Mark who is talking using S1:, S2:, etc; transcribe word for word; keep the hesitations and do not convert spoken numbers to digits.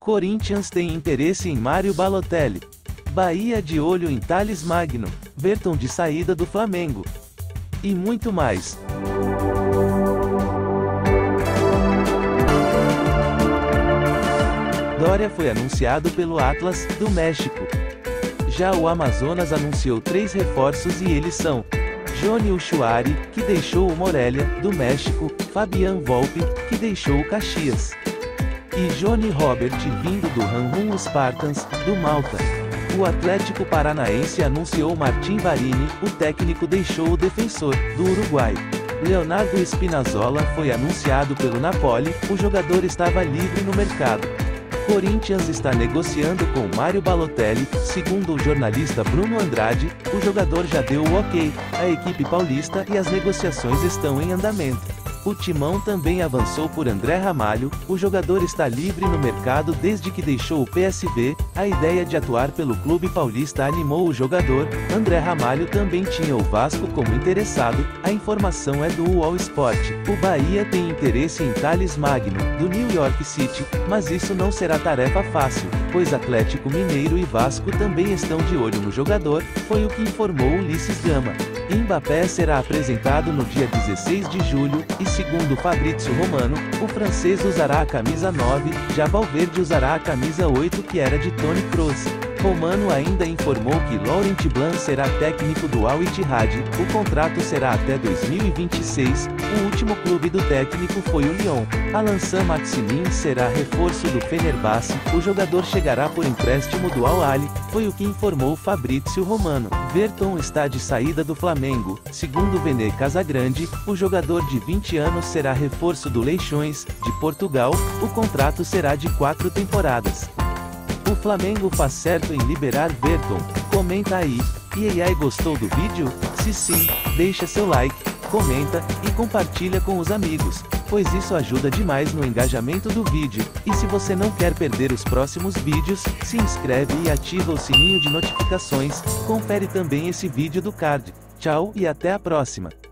S1: Corinthians tem interesse em Mário Balotelli. Bahia de olho em Thales Magno. Verton de saída do Flamengo. E muito mais. Doria foi anunciado pelo Atlas, do México. Já o Amazonas anunciou três reforços e eles são: Johnny Ushuairi, que deixou o Morelia, do México, Fabian Volpe, que deixou o Caxias, e Johnny Robert, vindo do Ranhun Spartans, do Malta. O Atlético Paranaense anunciou Martim Varini, o técnico deixou o Defensor, do Uruguai. Leonardo Spinazzola foi anunciado pelo Napoli, o jogador estava livre no mercado. Corinthians está negociando com Mário Balotelli, segundo o jornalista Bruno Andrade, o jogador já deu o ok, à equipe paulista e as negociações estão em andamento. O Timão também avançou por André Ramalho, o jogador está livre no mercado desde que deixou o P S V, a ideia de atuar pelo clube paulista animou o jogador. André Ramalho também tinha o Vasco como interessado, a informação é do U O L Sport. O Bahia tem interesse em Thales Magno, do New York City, mas isso não será tarefa fácil, pois Atlético Mineiro e Vasco também estão de olho no jogador, foi o que informou Ulisses Gama. Mbappé será apresentado no dia dezesseis de julho, e segundo Fabrizio Romano, o francês usará a camisa nove, já Valverde usará a camisa oito que era de Toni Kroos. Romano ainda informou que Laurent Blanc será técnico do Al Ittihad, o contrato será até dois mil e vinte e seis, o último clube do técnico foi o Lyon. Alassane Maximin será reforço do Fenerbahçe, o jogador chegará por empréstimo do Al Ahly, foi o que informou Fabrizio Romano. Verton está de saída do Flamengo, segundo Vene Casagrande, o jogador de vinte anos será reforço do Leixões, de Portugal, o contrato será de quatro temporadas. O Flamengo faz certo em liberar Verton? Comenta aí. E aí, gostou do vídeo? Se sim, deixa seu like, comenta, e compartilha com os amigos, pois isso ajuda demais no engajamento do vídeo. E se você não quer perder os próximos vídeos, se inscreve e ativa o sininho de notificações. Confere também esse vídeo do card. Tchau e até a próxima.